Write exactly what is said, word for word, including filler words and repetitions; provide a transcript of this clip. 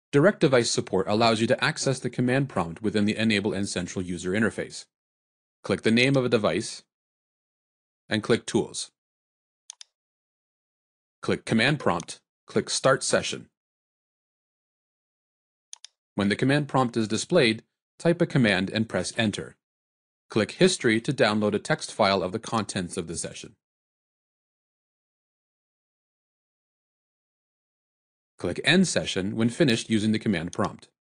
Direct device support allows you to access the command prompt within the Enable N Central user interface. Click the name of a device and click Tools. Click Command Prompt, click Start Session. When the command prompt is displayed, type a command and press Enter. Click History to download a text file of the contents of the session. Click End Session when finished using the command prompt.